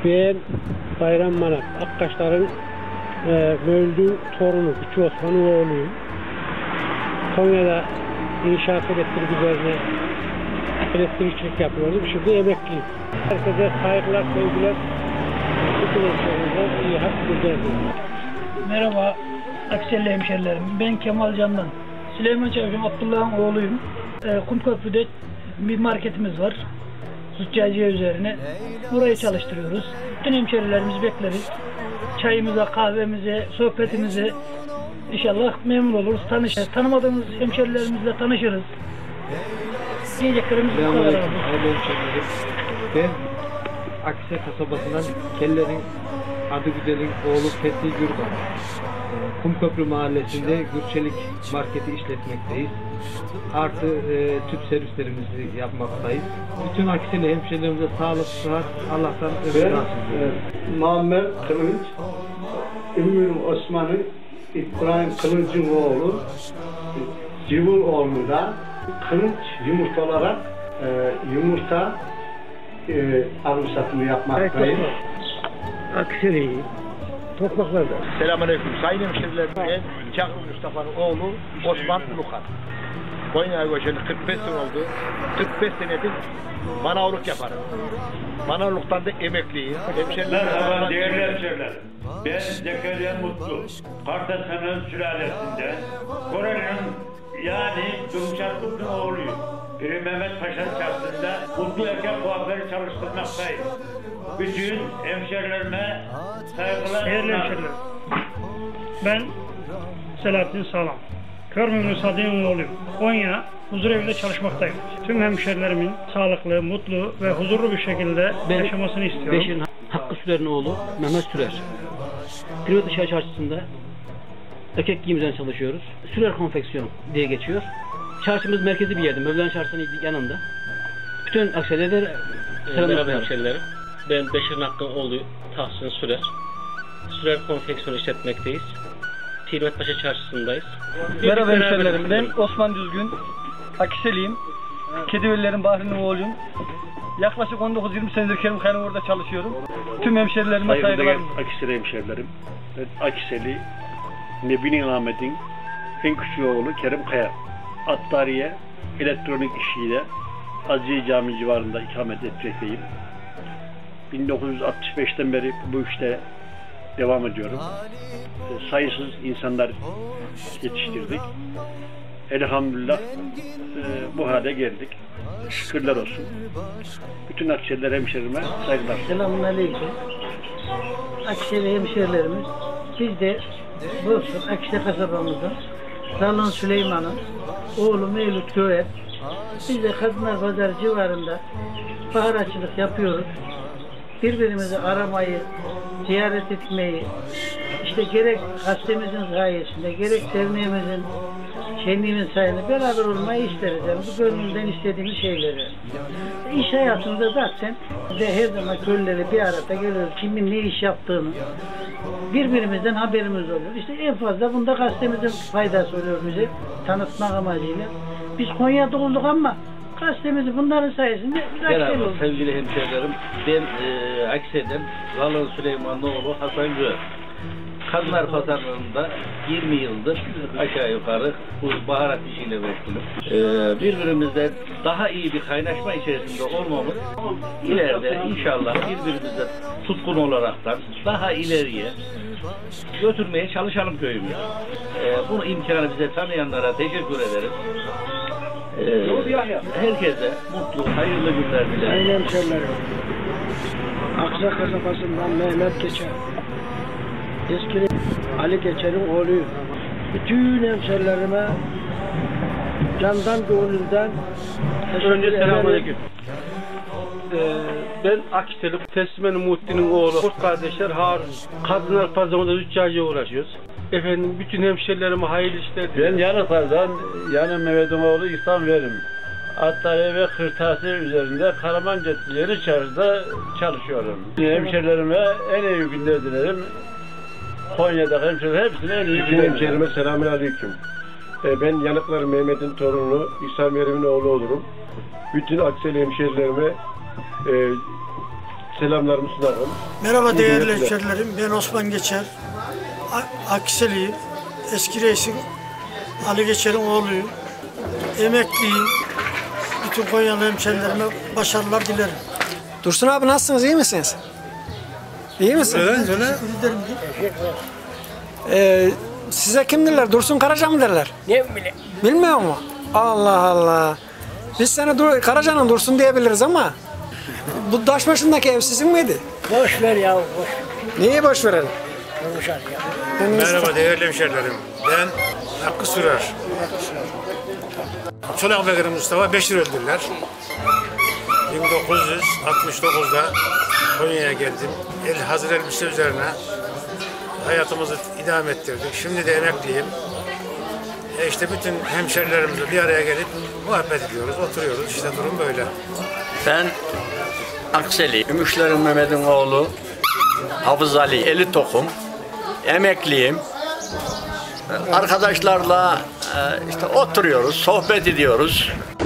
Ben Bayram Manak, Akkaşlar'ın Mevlüt'ün torunu, Küçük Osman'ın oğluyum. Konya'da inşaat elektrik üzerine elektrikçilik yapıyordum. Şimdi emekliyim. Herkese saygılar, sevgiler. Bütün hemşehrilerimize iyi hak güzeldir. Merhaba Akselli hemşerilerim. Ben Kemal Candan. Süleyman Çavuş'un Abdullah'ın oğluyum. Kumköprü'de bir marketimiz var. Züccaciye üzerine. Burayı çalıştırıyoruz. Bütün hemşerilerimizi bekleriz. Çayımıza, kahvemize, sohbetimize inşallah memnun oluruz, tanışırız. Tanımadığımız hemşerilerimizle tanışırız. Diyeceklerimiz bu kadar. Ben Akisar kasabasından Keller'in adı güzelin oğlu Fethi Gürkan. Kumköprü mahallesinde Gürçelik marketi işletmekteyiz. Artı tüp servislerimizi yapmaktayız. Bütün Akisar'lı hemşehrilerimize sağlık, sıhhat, Allah'tan ömür nasip ediyoruz. Muammer Kılıç, Ümmü Osman'ın İbrahim Kılıç'ın oğlu, Civul oğlundan Kılıç yumurta olarak yumurta alım satımı yapmaktayız. Akseri, topraklarda. Selamünaleyküm. Sayın hemşehrilerim, ben Çakır Mustafa'nın oğlu Osman Ulukan. Konya'ya göçeli 45 sene oldu. 45 senedir manavluk yaparım. Manavluktan da emekliyim. Merhaba değerli hemşehrilerim. Ben Zekeriya Mutlu. Kartasan'ın sülalesinde Koreli'nin yani Durmuşar Mutlu'nun oğluyum. Piri Mehmet Paşa'nın çarşısında Mutlu Erkek Kuaförü çalıştırmaktayım. Bütün hemşehrilerime saygılar. Değerli hemşerilerim. Ben Selahattin Sağlam. Körmüğünün Sadık'ın oğluyum. Konya huzurevinde çalışmaktayım. Tüm hemşerilerimin sağlıklı, mutlu ve huzurlu bir şekilde yaşamasını istiyorum. Beşir'in Hakkı Sürer'in oğlu Mehmet Sürer. Privat Dışarı Çarşısı'nda erkek giyimden çalışıyoruz. Sürer Konfeksiyon diye geçiyor. Çarşımız merkezi bir yerde. Mevlana Çarşısı'nın yanında. Bütün aksiyonelere merhaba hemşerilerim. Ben Beşir'in Hakkı'nın oğlu Tahsin Sürer. Sürer Konfeksiyon işletmekteyiz. Tilmet Paşa Çarşısı'ndayız. Merhaba hemşerilerim. Ben Osman Düzgün. Akiseliyim. Kedivelilerin Bahri'nin oğluyum. Yaklaşık 19-20 senedir Kerim Kaya'nın orada çalışıyorum. Tüm hemşerilerime saygılarım. Akisar hemşerilerim. Ben Akiseli Nebini Ahmet'in en küçük oğlu Kerim Kaya. Attariye elektronik işiyle Aziye Camii civarında ikamet etmekteyim. 1965'ten beri bu işte devam ediyorum. Sayısız insanlar yetiştirdik. Elhamdülillah bu hale geldik. Şükürler olsun. Bütün Akisarlı hemşerime saygılar. Selamünaleyküm. Akisarlı hemşerilerimiz, biz de Bursa Akisar kasabamızda Zallan Süleyman'ın oğlu Mevlüt Göğer. Biz de Kadınlar Pazarı civarında baharatçılık yapıyoruz. Birbirimizi aramayı, ziyaret etmeyi, işte gerek gazetemizin sayesinde, gerek derneğimizin, şenliğimizin sayesinde beraber olmayı isteriz. Yani bu gönlümden istediğimiz şeyleri. İş hayatında zaten de her zaman köylüleri bir arada geliyoruz. Kimin ne iş yaptığını birbirimizden haberimiz oluyor. İşte en fazla bunda gazetemizin faydası oluyor bize tanıtmak amacıyla. Biz Konya'da olduk ama gazetemizi bunların sayesinde merhaba sevgili hemşehrilerim. Ben Akisar'dan Zallan Süleyman'ın oğlu Hasan Göğer. Kadınlar Pazarı'nda 20 yıldır aşağı yukarı bu baharat işiyle meşgulüm. Birbirimizle daha iyi bir kaynaşma içerisinde olmamız ileride inşallah birbirimizle tutkun olaraktan daha ileriye götürmeye çalışalım köyümüzü. Bunu imkanı bize tanıyanlara teşekkür ederiz. Herkese mutlu, hayırlı günler dilerim. Sayın hemşerilerim, Aksa kasabasından Mehmet Geçer. Eski Ali Geçer'in oğluyum. Bütün hemşerilerime candan gönülden önce selamünaleyküm. Ben Akisarlı Teslimen Muhittin'in oğlu Kurt kardeşler Harun. Kadınlar Pazarı'nda züccaciye uğraşıyoruz. Efendim bütün hemşerilerime hayırlı işler dilerim. Ben Yanıklar'dan Yanı Mehmet'in oğlu İhsan Verim. Attariye ve kırtasiye üzerinde Karaman Caddesi Çarşı'da çalışıyorum. Hemşerilerime en iyi günler dilerim. Konya'da hemşeriler hepsine en iyi günler. Hemşerime selamünaleyküm. Ben Yanıklar Mehmet'in torunu İhsan Verim'in oğlu olurum. Bütün Akisarlı hemşerilerime selamlarımı sunarım. Merhaba değerli hemşerilerim, ben Osman Geçer. Akseliyim. Eski reisin Ali Geçer'in oğluyum. Emekliyim. Bütün Konyalı hemşerilerime başarılar dilerim. Dursun abi nasılsınız, iyi misiniz? İyi misiniz? Size kim derler? Dursun Karaca mı derler? Ne bileyim. Bilmiyor mu? Allah Allah. Biz seni Karaca'nın Dursun diyebiliriz ama bu taş başındaki ev sizin miydi? Boş ver ya, boş. Niye boş verelim? Boş ver ya. Merhaba değerli hemşerilerim. Ben Hakkı Sürer. Çolak Bekir Mustafa Beşir öldürdüler. 1969'da Konya'ya geldim. Hazır elbise üzerine hayatımızı idame ettirdik. Şimdi de emekliyim. İşte bütün hemşerilerimizle bir araya gelip muhabbet ediyoruz, oturuyoruz. İşte durum böyle. Ben Akseli, Gümüşlerin Mehmet'in oğlu Hafız Ali, Eli Tokum. Emekliyim. Arkadaşlarla işte oturuyoruz, sohbet ediyoruz.